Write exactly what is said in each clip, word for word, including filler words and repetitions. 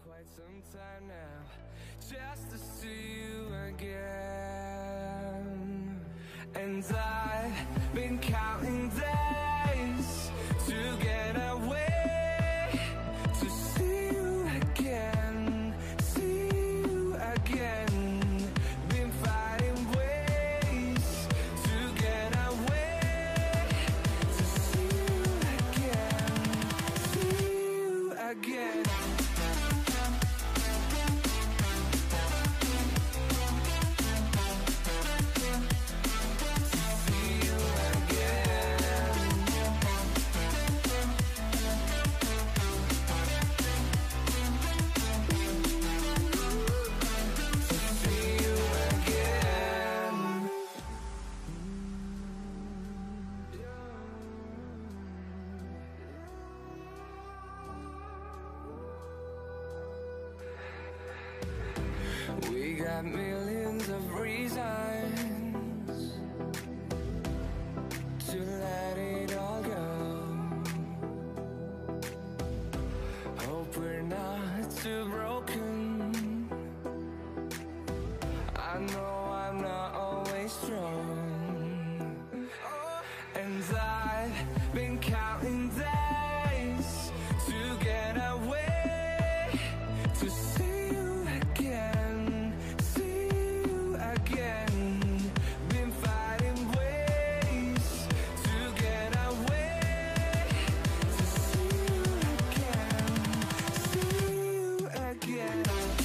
quite some time now, just to see you again. And I've been counting days to get away, to see you again, see you again. Been finding ways to get away, to see you again, see you again. We got millions of reasons to let it all go. Hope we're not too broken. I know I'm not always strong. And I've been counting days to get away, to see you again, see you again. Been finding ways to get away, to see you again, see you again.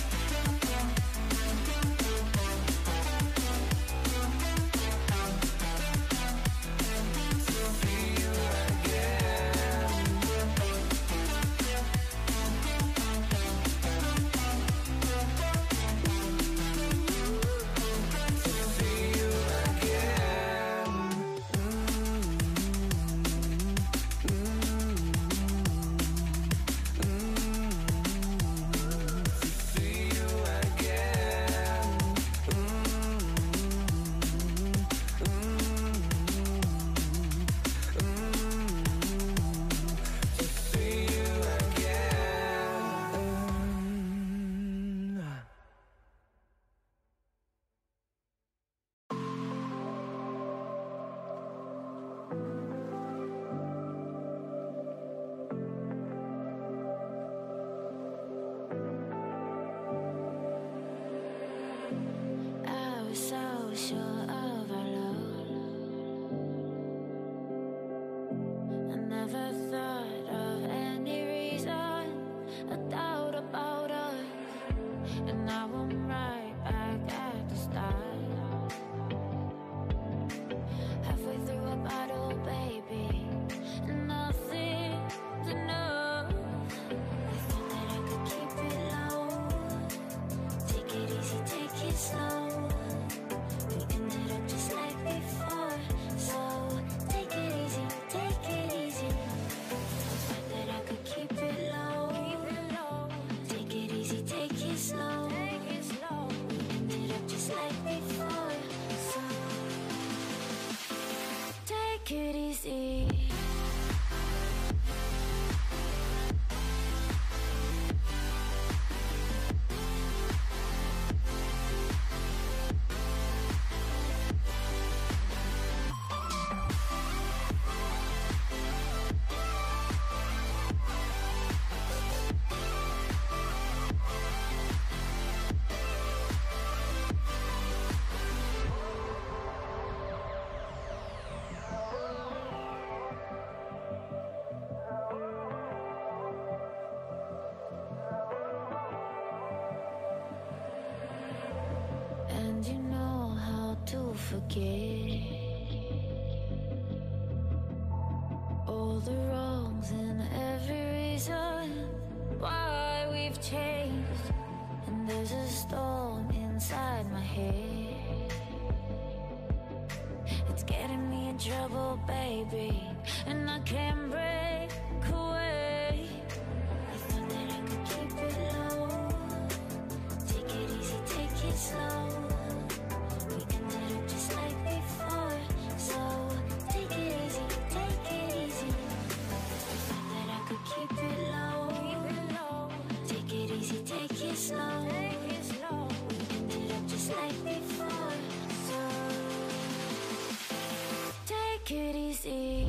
All the wrongs and every reason why we've changed. And there's a storm inside my head. It's getting me in trouble, baby, and I can't break away. I thought that I could keep it low. Take it easy, take it slow. We ended up just like before, so take it easy, take it easy. I thought that I could keep it low. Take it easy, take slow. Take it slow. We ended up just like before. So take it easy.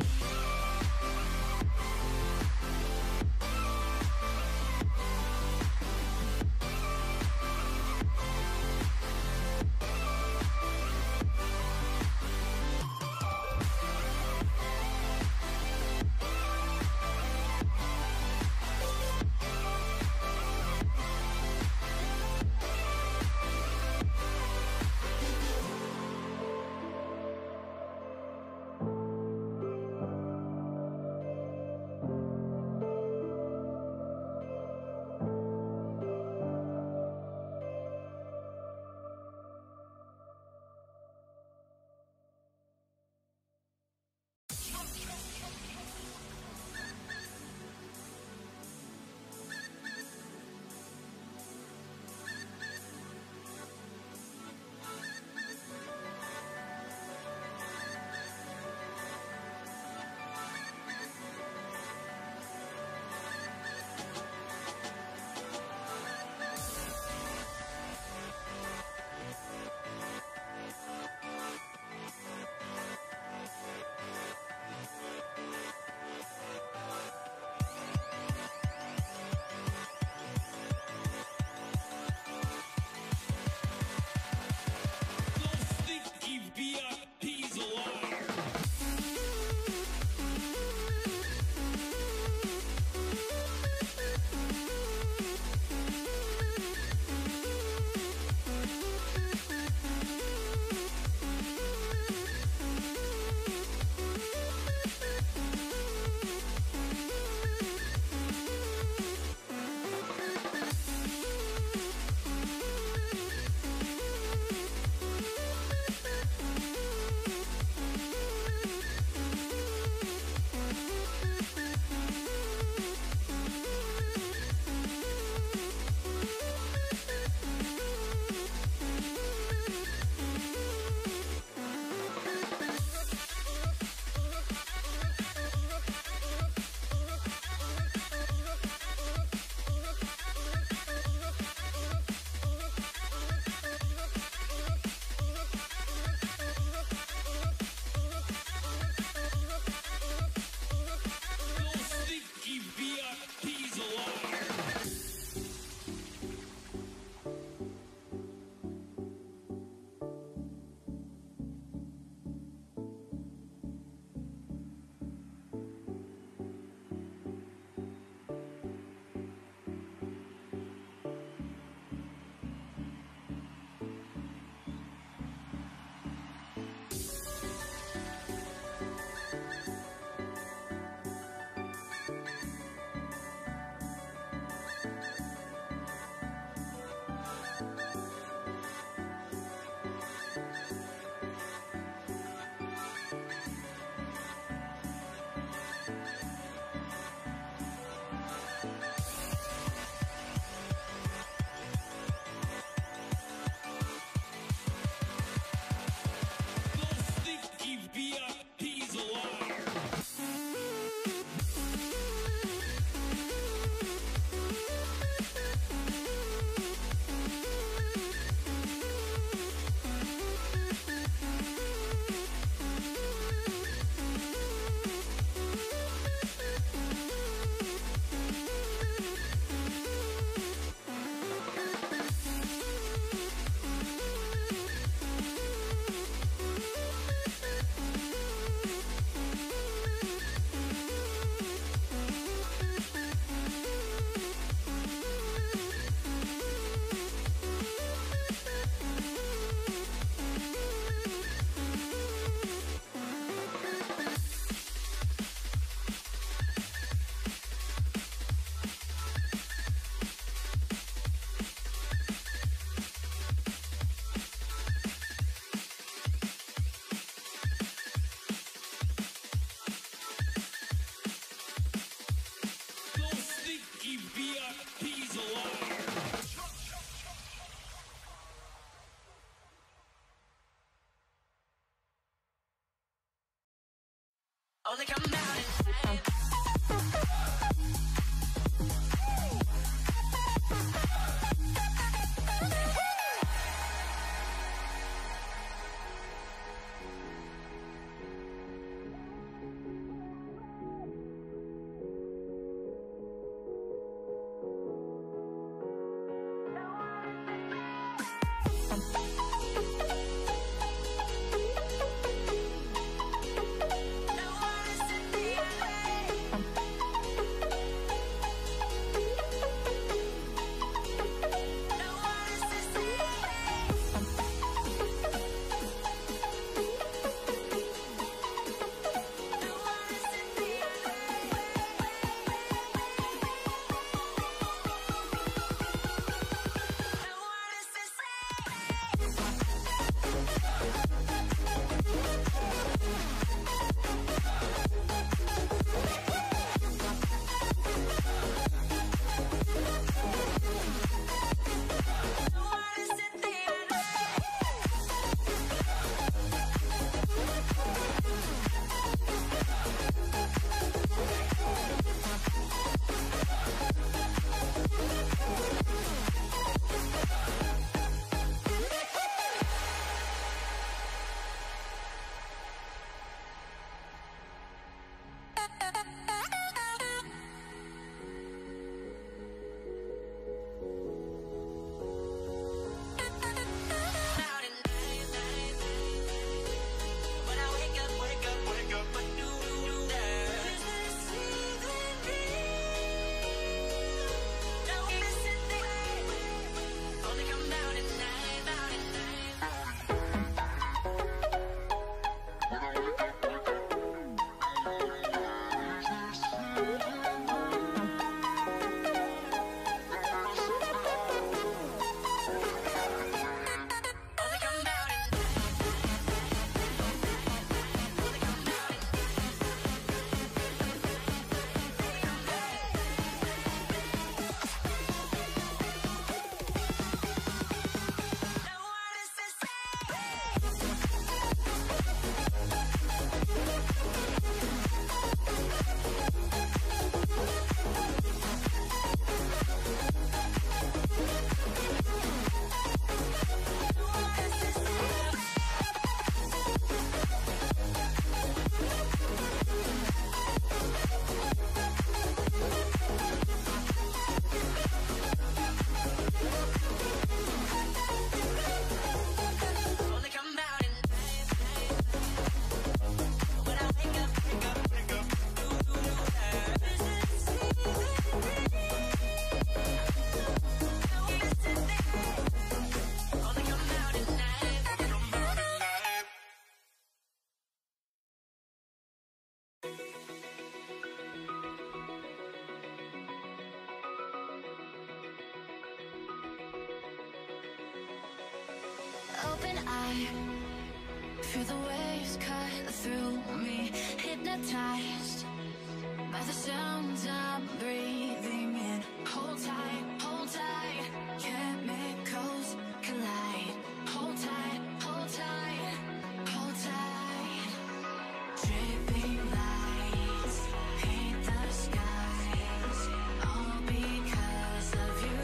high. Feel the waves cut through me, hypnotized by the sounds I'm breathing in. Hold tight, hold tight, chemicals collide. Hold tight, hold tight, hold tight. Dripping lights paint the skies, all because of you.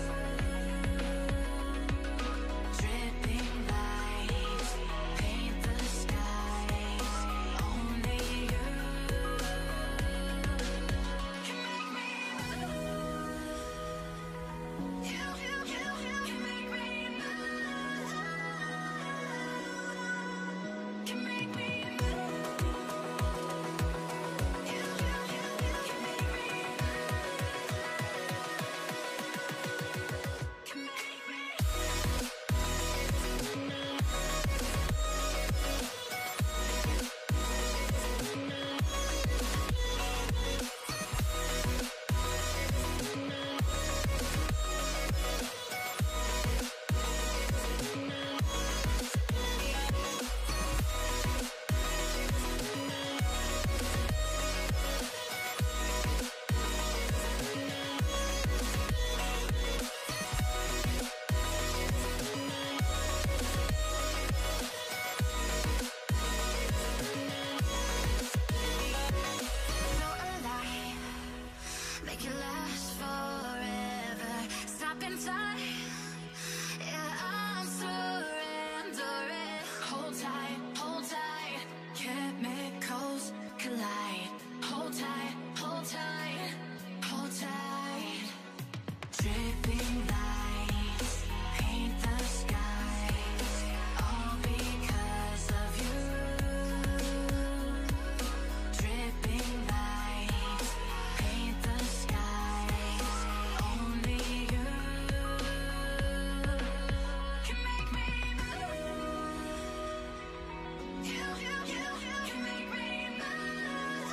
Dripping lights paint the skies, only you can make me move. You, you, you, you can make me move. Can make me move. You, you, you, you can make me move. Can make me. Feel alive, make it last forever. Stop in time, yeah, I'm surrendering. Hold tight, hold tight, chemicals collide. Hold tight, hold tight, hold tight. Dripping lights paint the skies, all because of you. Dripping lights paint the skies, only you can make me move. You, you, you, you can make me move.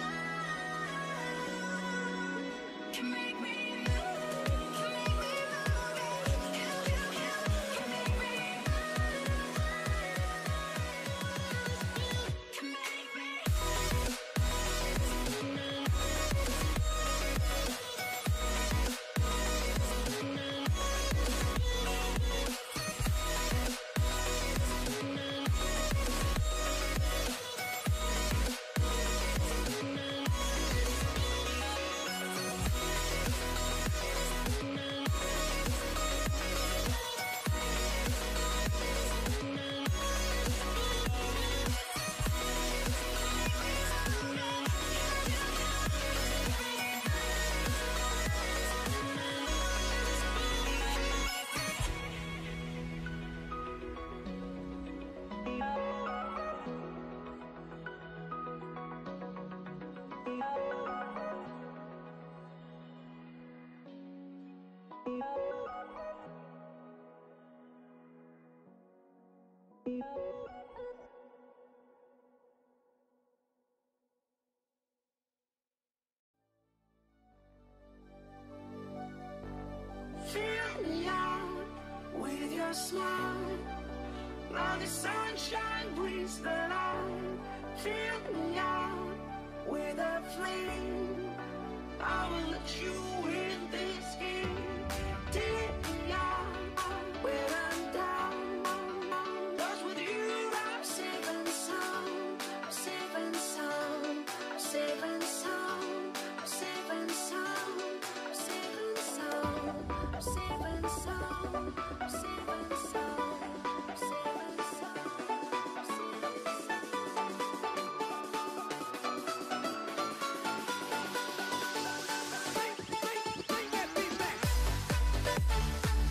Can make me move. Can make me move. You, you, you can make me move. Can make me. Fill me out with your smile. Now the sunshine brings the light. Fill me out with a flame. I will let you in this game. Take me out when I'm down. 'Cause with you I'm safe and sound. I'm safe and sound. I'm safe and sound. I'm safe and sound. I'm safe and sound. I'm safe and sound. I'm safe and sound. I'm safe and sound. I'm safe and sound.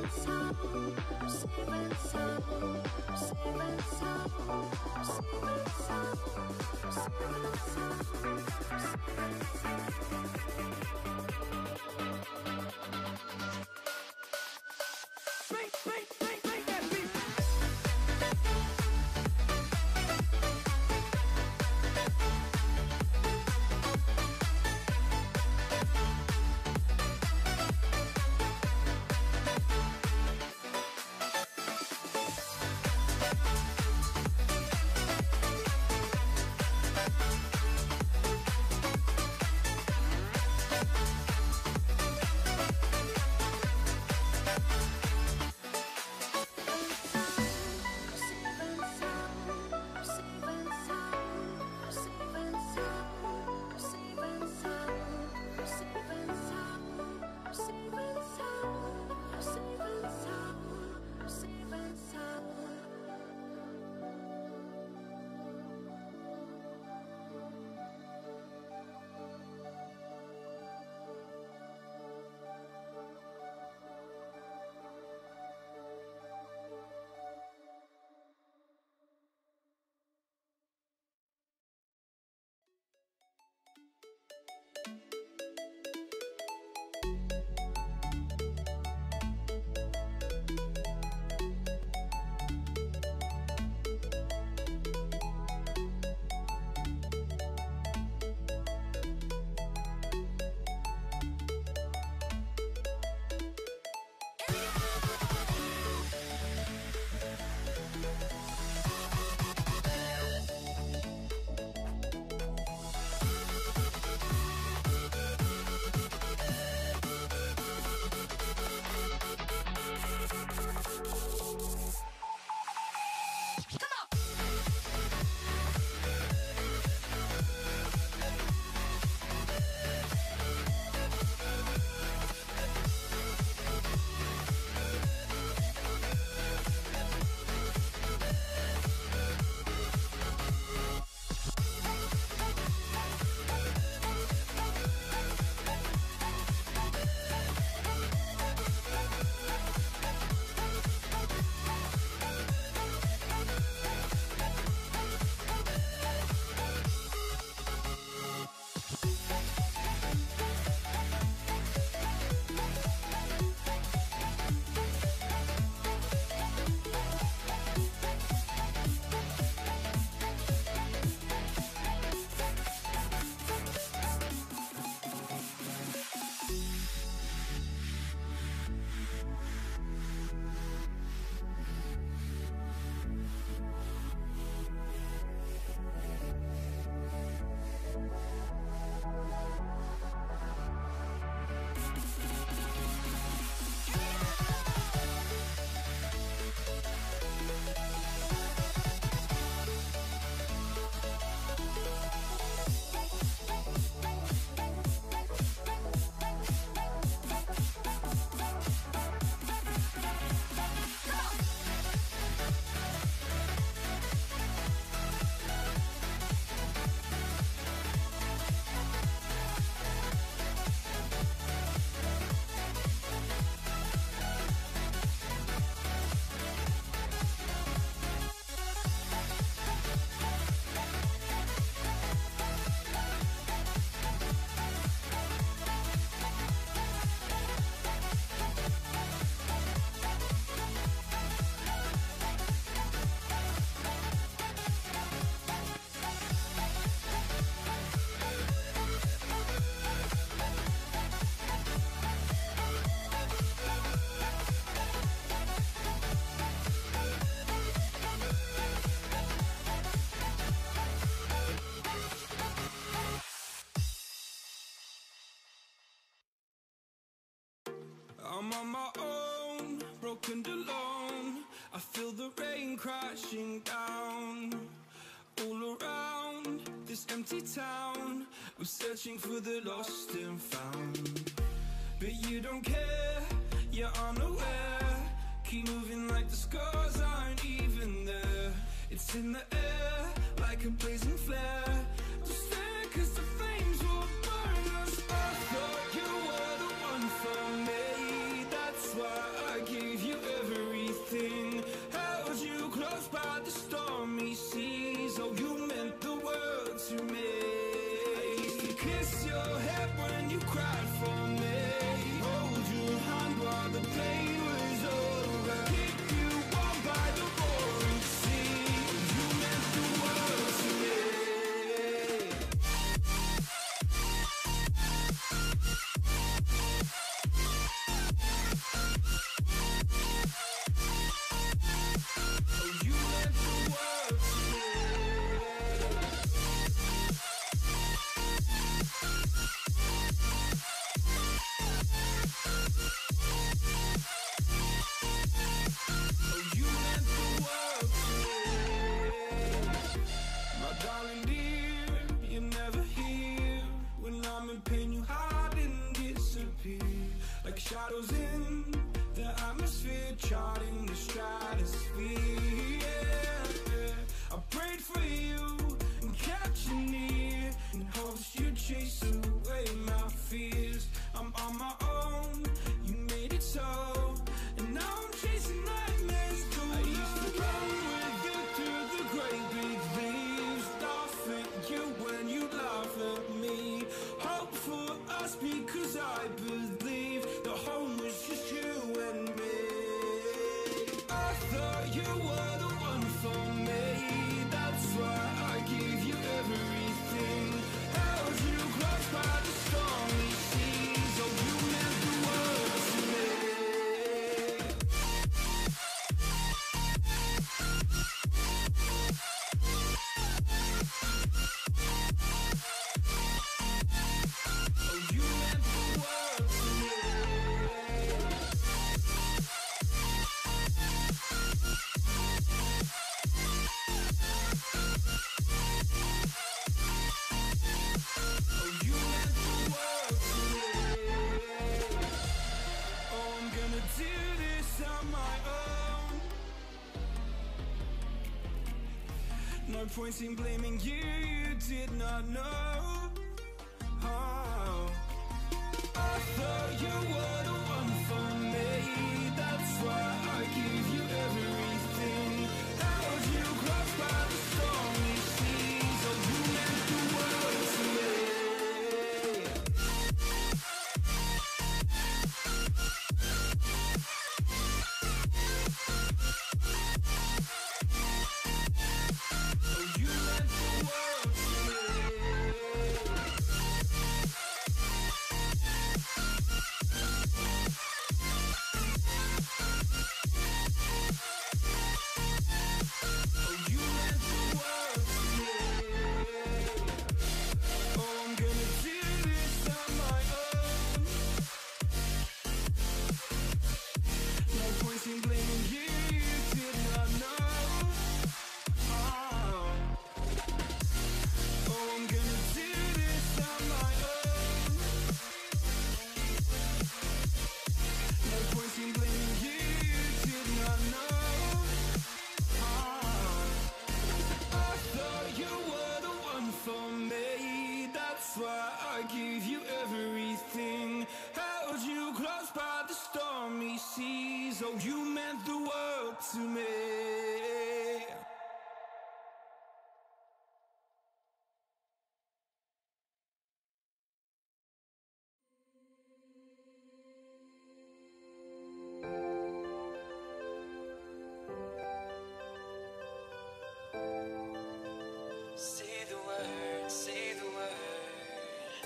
I'm on my own, broken and alone. I feel the rain crashing down. All around this empty town, we're searching for the lost and found. But you don't care, you're unaware. Keep moving like the scars aren't even there. It's in the air, like a blazing flare. Just stare, cause the flames will burn us. I thought you were the one for me. That's why I gave shadows in the atmosphere, charting the stratosphere. Yeah. I prayed for you and kept you near in hopes you'd chase away my fears. I'm on my own, you made it so, and now I'm chasing nightmares too. I used to run with you through the great big leaves, laugh at you when you laugh at me. Hope for us because I believe the home was just you and me. I thought you were the one for me, that's why I gave you everything. Held you close by the stormy seas, oh you meant the world to me. Oh you meant the world to me. Oh you meant the world to me. Oh I'm gonna do this on my own. No point in blaming you, you did not know. Oh, I thought you were the one for me, that's why I gave you everything. Held you close by the stormy seas, oh you meant the world to me. Oh you meant the world to me. Oh you meant the world to me. Oh I'm gonna do this on my own. No point in blaming you, you did not know. Oh, oh I'm gonna do this on my own. No point in blaming you, you did not know. Oh, I thought you were the one for me, that's why I gave you everything. Held you close by the stormy seas, oh you meant the world to me. Say the word, say the word.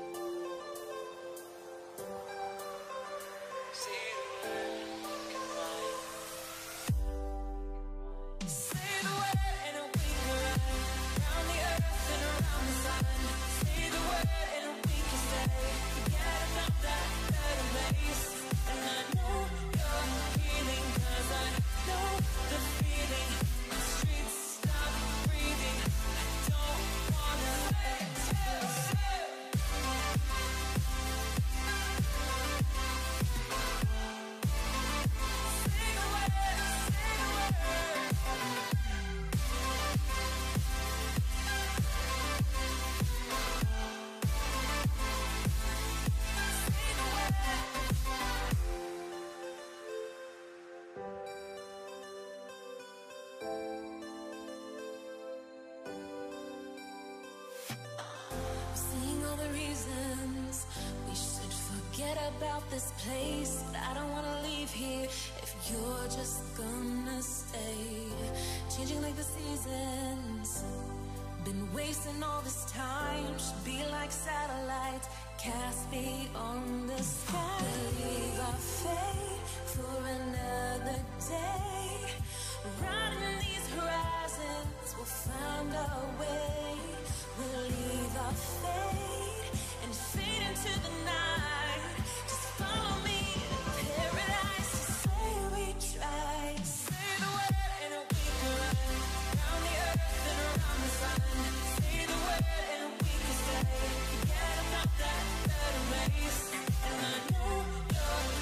Say the word, come on. Say the word and we can run around the earth and around the sun. Say the word and we can stay. Forget about that better place. And I know you're healing, cause I know the feeling. The streets stop breathing. I don't wanna let you. Say the word, say the word. Say the Seeing all the reasons we should forget about this place, but I don't wanna leave here if you're just gonna stay. Changing like the seasons, been wasting all this time. Should be like satellites cast beyond the sky. Leave our fate for another day. Riding these horizons, we'll find our way. We'll leave our fate and fade into the night. Just follow me to paradise. Just say we tried. Say the word and we can run around the earth and around the sun. Say the word and we can stay. Forget about that better place. And I know you're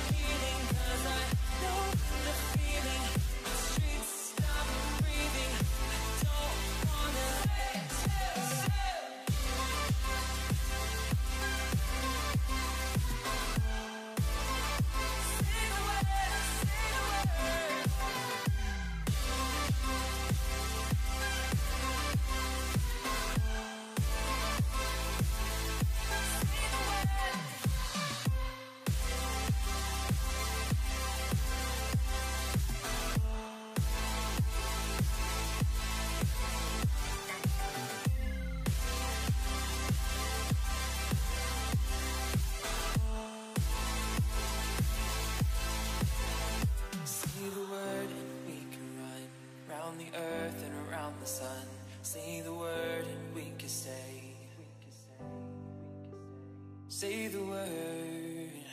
on the earth and around the sun. Say the word and we can stay. Say the word.